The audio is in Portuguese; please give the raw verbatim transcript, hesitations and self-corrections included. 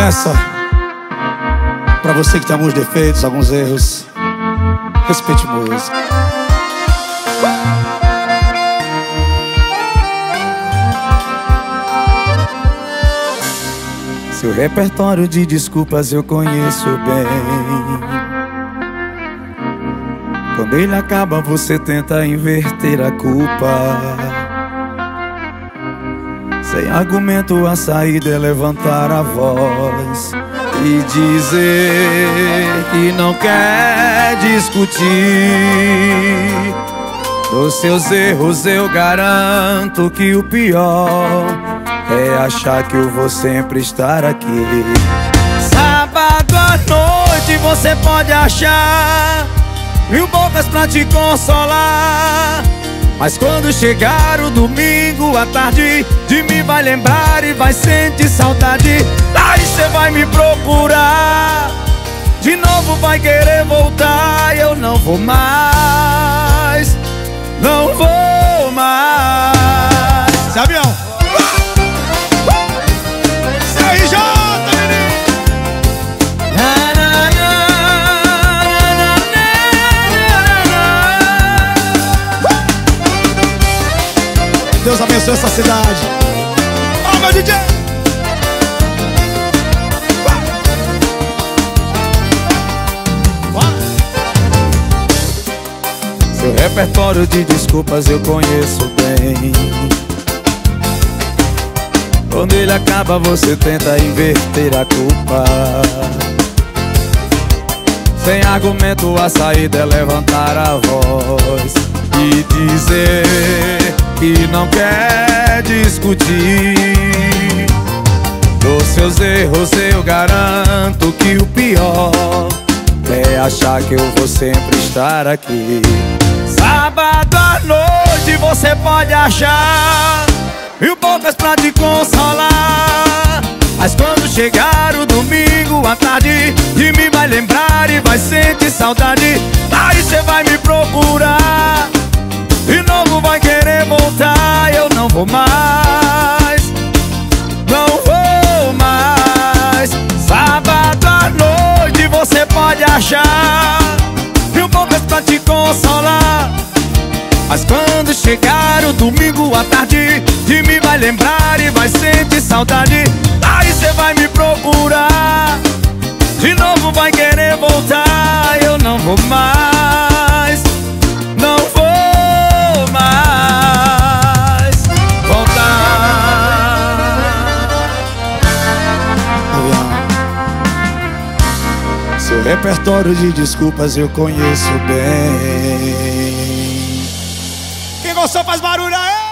Essa, pra você que tem alguns defeitos, alguns erros, respeite música. Seu repertório de desculpas eu conheço bem. Quando ele acaba, você tenta inverter a culpa. Sem argumento, a saída é levantar a voz e dizer que não quer discutir. Dos seus erros eu garanto que o pior é achar que eu vou sempre estar aqui. Sábado à noite você pode achar mil bocas pra te consolar, mas quando chegar o domingo à tarde, de mim vai lembrar e vai sentir saudade. Aí cê vai me procurar, de novo vai querer voltar. Eu não vou mais, não vou mais. Zé Avião, C R J, Deus abençoe essa cidade. Ó, meu D J! Seu repertório de desculpas eu conheço bem. Quando ele acaba, você tenta inverter a culpa. Sem argumento, a saída é levantar a voz e dizer que não quer discutir. Dos seus erros eu garanto que o pior é achar que eu vou sempre estar aqui. Sábado à noite você pode achar mil bocas pra te consolar, mas quando chegar o domingo à tarde, de mim vai lembrar e vai sentir saudade. Aí cê vai me procurar, de novo vai querer voltar. Eu não vou mais, não vou mais. Sábado à noite você pode achar mil bocas pra te consolar, mas quando chegar o domingo à tarde, de mim vai lembrar e vai sentir saudade. Aí cê vai me procurar, de novo vai querer voltar. Eu não vou mais, não vou mais voltar. Seu repertório de desculpas eu conheço bem. Quem gostou faz barulho aí!